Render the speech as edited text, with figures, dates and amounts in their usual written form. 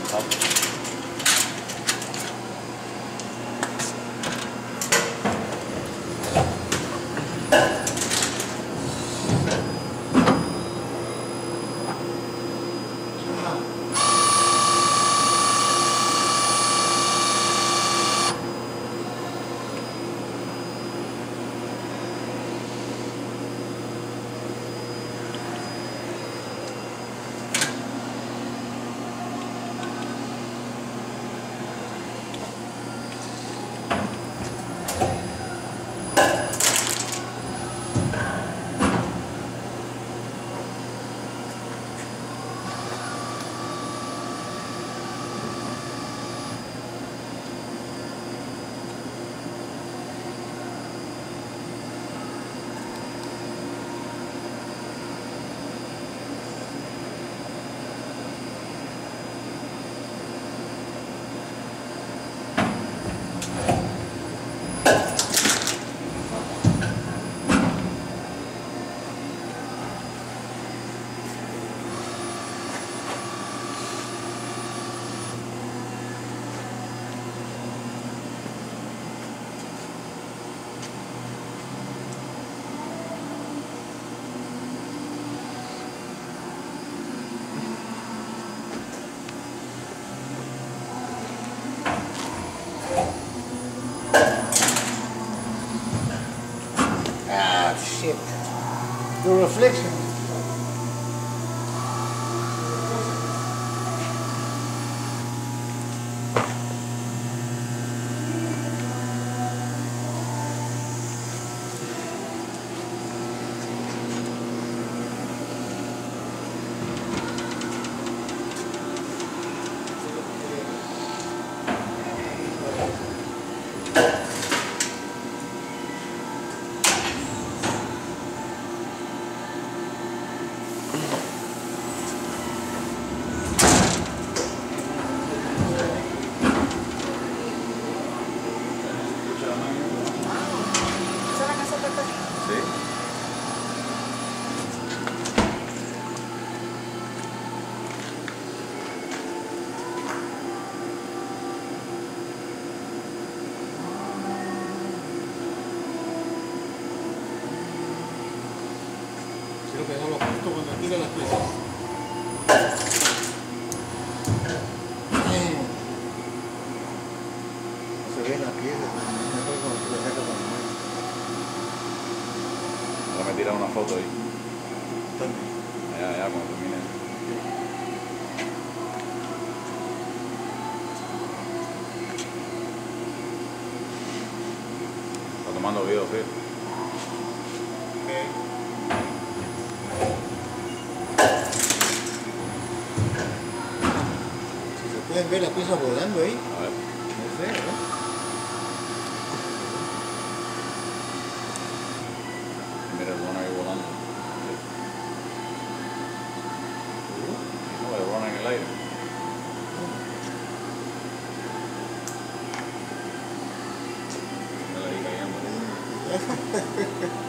Shit. The reflection. Creo que dejamos justo cuando tira las piezas. No se ven las piezas, mejor cuando se le saca con la mano. Ahora me tiran una foto ahí. ¿Dónde? Ya, cuando termine. Está tomando video, sí. ¿Pueden ver las piezas volando ahí? A ver. No sé, ¿no? Mira el drone ahí volando. No, el drone en el aire. Mira ahí cayendo.